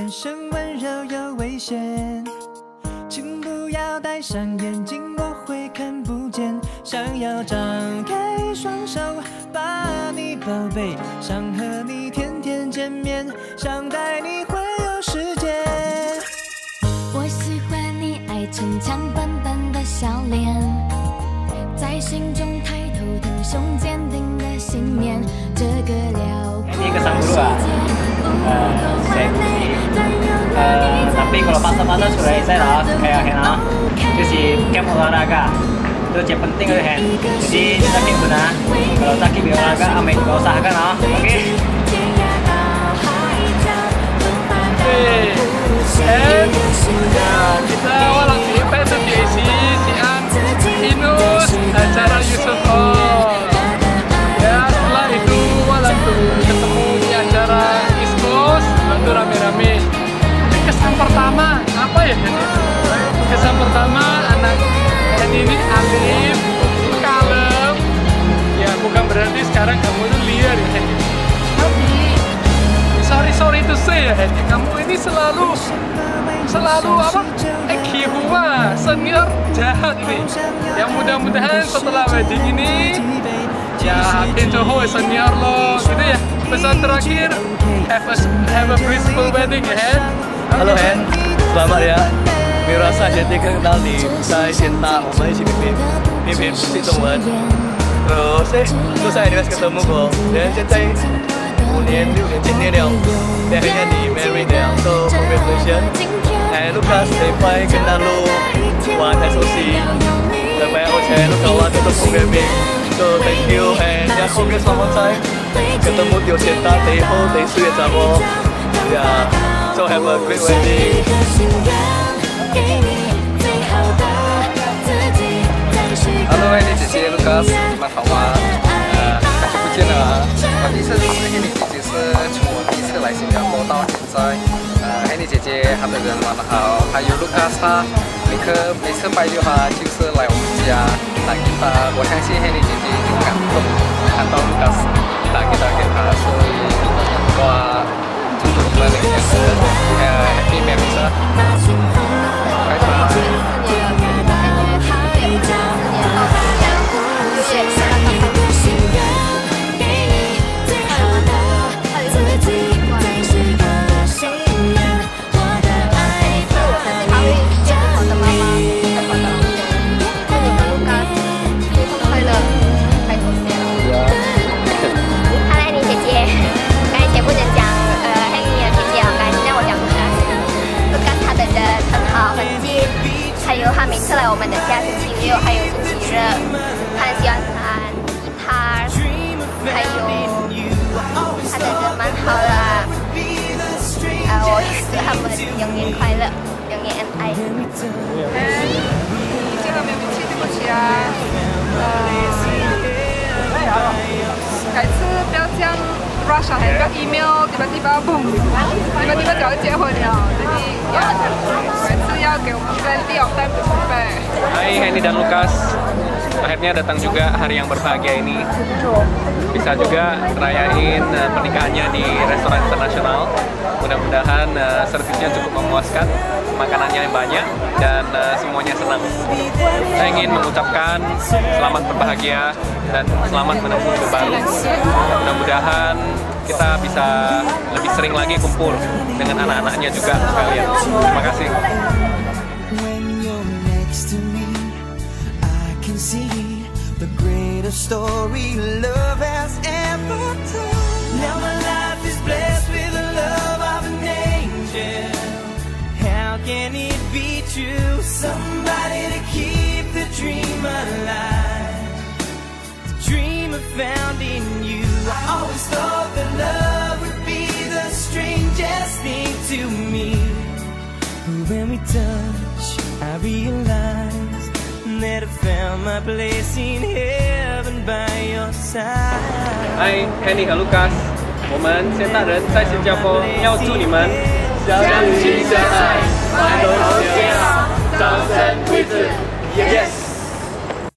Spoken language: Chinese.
人生温柔又危险，请不要戴上眼镜，我会看不见。想要张开双手把你宝贝，想和你天天见面，想带你环游世界。 我喜欢你爱逞强笨笨的笑脸，在心中抬头挺胸坚定的信念，这个辽阔世界不够完美。 tapi kalau fase-fase sudah selesai lah, kayak Hena, itu si camp olahraga, itu yang penting itu Hen. Jadi sakit benar, kalau sakit di olahraga, ambil juga usahakan lah, oke? Hen, ya kita walang sampai terjadi Sian, Inus, acara Yusuf Hall. Ya setelah itu walang tuh ketemu di acara East Coast, lalu rame-rame. Kesan pertama apa ya? Kesan pertama anak dan ini alim, kalem. Ya bukan berarti sekarang kamu itu liar ya Henny. Tapi sorry to say ya Henny, kamu ini selalu apa? Kihuwa, senior jahat ini. Yang mudah-mudahan setelah wedding ini ya Kencoho senior lo gitu ya. Pesan terakhir, have a peaceful wedding ya Hen. Halo Hen, selamat ya. 没有让上学第一个看到你在Siantar，我们一起拼拼记中文。Terus terus saya juga ketemu kok. Dan 现在5年6年7年了，dan akhirnya di married ya. So congratulations. And Lucas sampai kenal lu Wan SOC. Dan banyak orang lu kawan untuk programming. So thank you and ya congrats one more time. Ketemu di Siantar 第好第4月10號。呀。 So have a great wedding. Halo Henny 姐姐 Lucas， 你们好吗？好久不见了。我第一次认识 Henny 姐姐是从我第一次来新加坡到现在。Henny 姐姐她的人蛮好，还有 Lucas 他每次拜六他就是来我们家打吉他。我相信 Henny 姐姐一定感动，看到 Lucas 打吉他给他，所以我。 祝福你们明年是Happy Marriage 啊！拜还有他每次来我们的家，星期6还有星期日，他很喜欢弹吉他，还有他的人蛮好的。我祝他们永远快乐，永远恩爱。 你这个没有气对不起啊。改次不要这样 rush 啊，不要 email tiba-tiba boom， tiba-tiba 就要结婚了，所以改次要给我们 plenty of time to prepare。 Hai Henny dan Lucas, akhirnya datang juga hari yang berbahagia ini. Bisa juga rayain pernikahannya di restoran internasional. Mudah-mudahan servisnya cukup memuaskan, makanannya banyak dan semuanya senang. Saya ingin mengucapkan selamat berbahagia dan selamat menempuh hidup baru. Mudah-mudahan kita bisa lebih sering lagi kumpul dengan anak-anaknya juga sekalian. Terima kasih. Story love has ever told. Now my life is blessed with the love of an angel. How can it be true? Somebody to keep the dream alive. The dream I found in you. I always thought that love would be the strangest thing to me. But when we touch, I realize that I found my place in heaven by your side. Hai Henny 和 Lucas， 我们现代人在新加坡要祝你们相亲相爱，白头偕老，终身贵子。Yes。